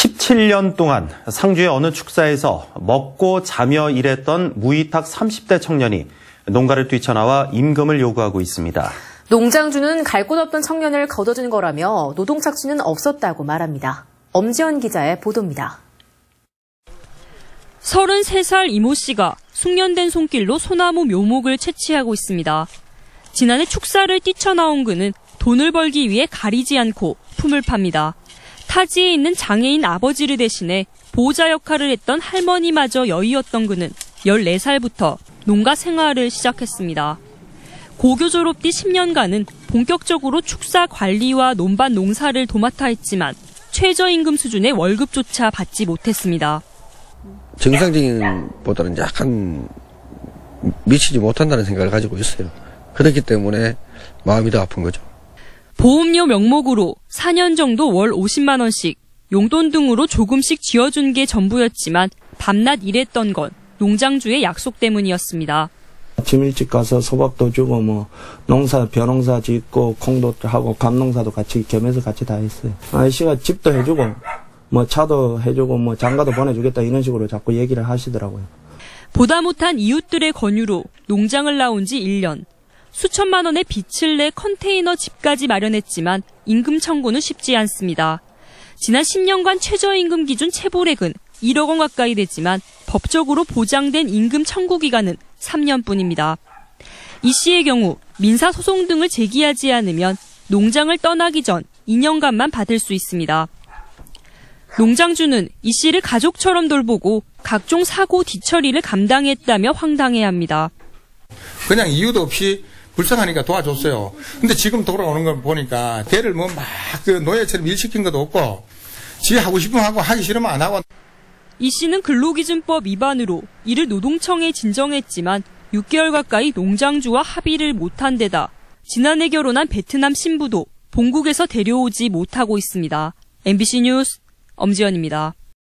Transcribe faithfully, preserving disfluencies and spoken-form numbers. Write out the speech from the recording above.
십칠 년 동안 상주의 어느 축사에서 먹고 자며 일했던 무위탁 삼십 대 청년이 농가를 뛰쳐나와 임금을 요구하고 있습니다. 농장주는 갈 곳 없던 청년을 거둬준 거라며 노동 착취는 없었다고 말합니다. 엄지연 기자의 보도입니다. 서른세 살 이모 씨가 숙련된 손길로 소나무 묘목을 채취하고 있습니다. 지난해 축사를 뛰쳐나온 그는 돈을 벌기 위해 가리지 않고 품을 팝니다. 타지에 있는 장애인 아버지를 대신해 보호자 역할을 했던 할머니마저 여의었던 그는 열네 살부터 농가 생활을 시작했습니다. 고교 졸업 뒤 십 년간은 본격적으로 축사 관리와 논밭 농사를 도맡아 했지만 최저임금 수준의 월급조차 받지 못했습니다. 정상적인 보다는 약간 미치지 못한다는 생각을 가지고 있어요. 그렇기 때문에 마음이 더 아픈 거죠. 보험료 명목으로 사 년 정도 월 오십만 원씩 용돈 등으로 조금씩 쥐어준 게 전부였지만 밤낮 일했던 건 농장주의 약속 때문이었습니다. 아침 일찍 가서 소밥도 주고 뭐 농사 벼농사 짓고 콩도 하고 감농사도 같이 겸해서 같이 다 했어요. 아저씨가 집도 해주고 뭐 차도 해주고 뭐 장가도 보내주겠다 이런 식으로 자꾸 얘기를 하시더라고요. 보다 못한 이웃들의 권유로 농장을 나온 지 일 년. 수천만 원의 빚을 내 컨테이너 집까지 마련했지만 임금 청구는 쉽지 않습니다. 지난 십 년간 최저임금 기준 체불액은 일억 원 가까이 됐지만 법적으로 보장된 임금 청구 기간은 삼 년뿐입니다. 이 씨의 경우 민사소송 등을 제기하지 않으면 농장을 떠나기 전 이 년간만 받을 수 있습니다. 농장주는 이 씨를 가족처럼 돌보고 각종 사고 뒤처리를 감당했다며 황당해합니다. 그냥 이유도 없이 불쌍하니까 도와줬어요. 근데 지금 돌아오는 걸 보니까 대를 뭐 막 그 노예처럼 일 시킨 것도 없고 지 하고 싶으면 하고 하기 싫으면 안 하고. 이 씨는 근로기준법 위반으로 이를 노동청에 진정했지만 육 개월 가까이 농장주와 합의를 못한 데다 지난해 결혼한 베트남 신부도 본국에서 데려오지 못하고 있습니다. 엠비씨 뉴스 엄지연입니다.